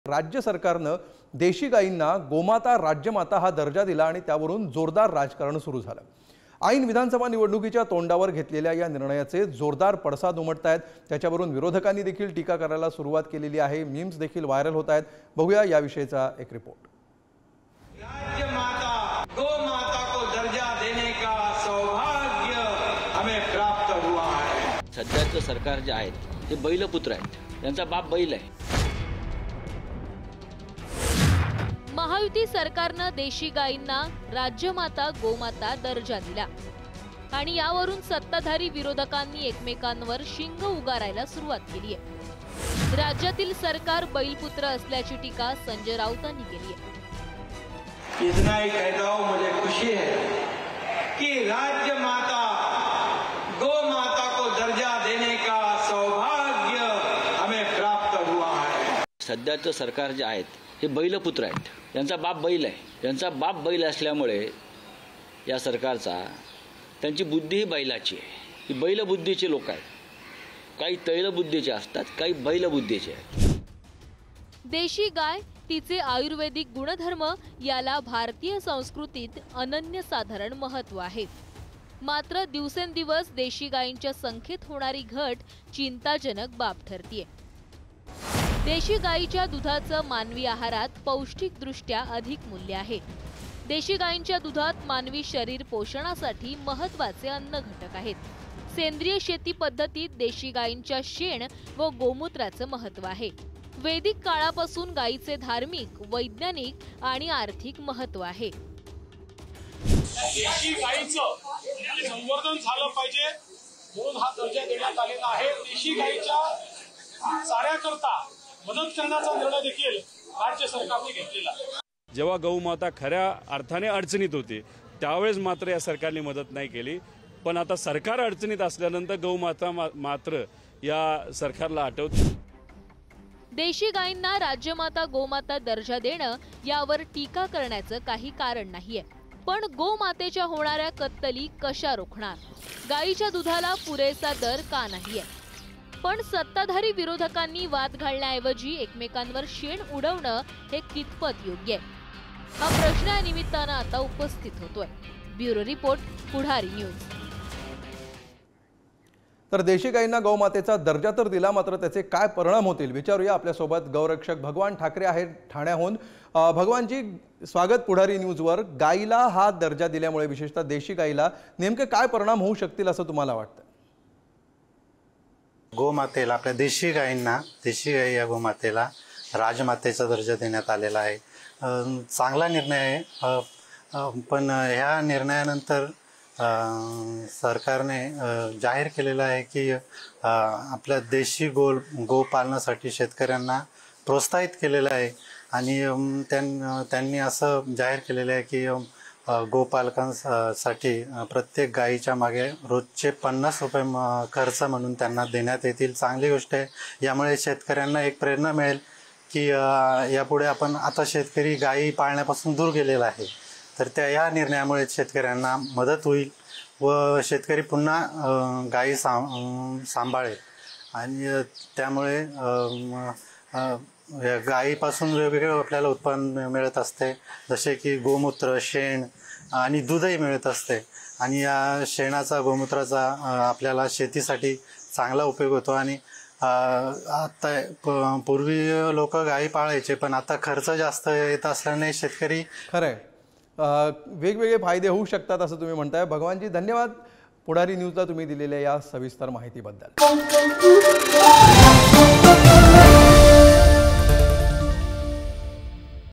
राज्य सरकारनं देशी गायींना गोमाता राज्यमाता हा दर्जा दिला आणि त्यावरून जोरदार राजकारण सुरू झालं। ऐन विधानसभा निवडणुकीच्या तोंडावर घेतलेल्या या निर्णयाचे जोरदार पडसाद उमटतायत। त्याच्यावरून विरोधकांनी देखील टीका करायला सुरुवात केलेली आहे। मीम्स देखील व्हायरल होत आहेत। बघूया याविषयीचा एक रिपोर्ट। राज्यमाता गोमाता को दर्जा देने का सौभाग्य हमें प्राप्त हुआ है। सध्याचं सरकार जे आहे ते बैलपुत्र आहेत, त्यांचा बाप बैल आहे। महायुती सरकारनं देशी गायींना राज्यमाता गोमाता दर्जा दिला आणि यावरून सत्ताधारी विरोधकांनी एकमेकांवर शिंग उगारायला सुरुवात केली आहे। राज्यातील सरकार बैलपुत्र असल्याची टीका संजय राऊतांनी केली आहे। इतना ही कहता हूं, मुझे खुशी है कि राज्यमाता गोमाता को दर्जा देने का सौभाग्य हमें प्राप्त हुआ है। सध्याचं सरकार जे आहे ते बैलपुत्र आहेत, त्यांचा बाप बैल आहे। त्यांचा बाप बैल असल्यामुळे या सरकारचा त्यांची बुद्धी बैलाची आहे। ही बैलबुद्धीचे लोक आहेत। काही तैलबुद्धीचे असतात, काही बैलबुद्धीचे आहेत। देशी गाय, तिचे आयुर्वेदिक गुणधर्म याला भारतीय संस्कृतीत अनन्यसाधारण महत्त्व आहे। मात्र दिवसेंदिवस देशी गायींच्या संख्येत होणारी घट चिंताजनक बाब ठरतीये। देशी गायीच्या दुधाचं मानवी आहारात पौष्टिकदृष्ट्या अधिक मूल्य आहे। देशी गायींच्या दुधात मानवी शरीर पोषणासाठी महत्त्वाचे अन्न घटक आहेत। सेंद्रिय शेती पद्धतीत देशी गायींच्या शेण व गोमूत्राचं महत्त्व आहे। वैदिक काळापासून गायीचे धार्मिक, वैज्ञानिक आणि आर्थिक महत्त्व आहे। देशी गायीचं संवर्धन झालं पाहिजे म्हणून हा दर्जा देण्यात आलेला आहे। देशी गायीच्या चाऱ्याकरता मदत करण्याचा निर्णय देखील राज्य सरकारने घेतलेला आहे। जेव्हा गौमाता खऱ्या अर्थाने अडचणीत होती त्यावेळेस मात्र या सरकारने मदत नाही केली, पण आता सरकार अडचणीत असल्यानंतर गौमाता मात्र या सरकारला आठवते। देशी गायींना राज्यमाता गोमाता दर्जा देणं यावर टीका करण्याचं काही कारण नाहीये, पण गोमातेच्या होणाऱ्या कत्तली कशा रोखणार? गायीच्या दुधाला पुरेसा दर का नाहीये? पण सत्ताधारी विरोधकांनी वाद घालण्याऐवजी एकमेकांवर शेण उडवणं हे कितपत योग्य आहे? हा प्रश्न या निमित्तानं आता उपस्थित होतोय। Bureau report, Pudhari news. तर देशी गायींना गौमातेचा दर्जा तर दिला, मात्र त्याचे काय परिणाम होतील विचारूया। आपल्यासोबत गौरक्षक भगवान ठाकरे आहेत ठाण्याहून। भगवानजी, स्वागत पुढारी न्यूजवर। गायीला हा दर्जा दिल्यामुळे विशेषतः देशी गायीला नेमके काय परिणाम होऊ शकतील असं तुम्हाला वाटतं? गोमातेला, आपल्या देशी गायींना, देशी गायी या गोमातेला राजमातेचा दर्जा देण्यात आलेला आहे। चांगला निर्णय आहे, पण ह्या निर्णयानंतर सरकारने जाहीर केलेलं आहे की आपल्या देशी गोपालनासाठी शेतकऱ्यांना प्रोत्साहित केलेलं आहे आणि त्यांनी असं जाहीर केलेलं आहे की गोपालकांसाठी प्रत्येक गायीच्या मागे रोजचे 50 रुपये खर्च म्हणून त्यांना देण्यात येतील। चांगली गोष्ट आहे। यामुळे शेतकऱ्यांना एक प्रेरणा मिळेल की यापुढे आपण आता शेतकरी गायी पाळण्यापासून दूर गेलेला आहे, तर या निर्णयामुळे शेतकऱ्यांना मदत होईल व शेतकरी पुन्हा गायी सांभाळेल आणि त्यामुळे गायीपासून वेगवेगळे आपल्याला उत्पन्न मिळत असते, जसे की गोमूत्र, शेण आणि दूधही मिळत असते आणि या शेणाचा, गोमूत्राचा आपल्याला शेतीसाठी चांगला उपयोग होतो। आणि आता पूर्वी लोक गायी पाळायचे, पण आता खर्च जास्त येत असल्याने शेतकरी खरंय वेगवेगळे फायदे होऊ शकतात असं तुम्ही म्हणताय। भगवानजी, धन्यवाद पुढारी न्यूजला तुम्ही दिलेल्या या सविस्तर माहितीबद्दल।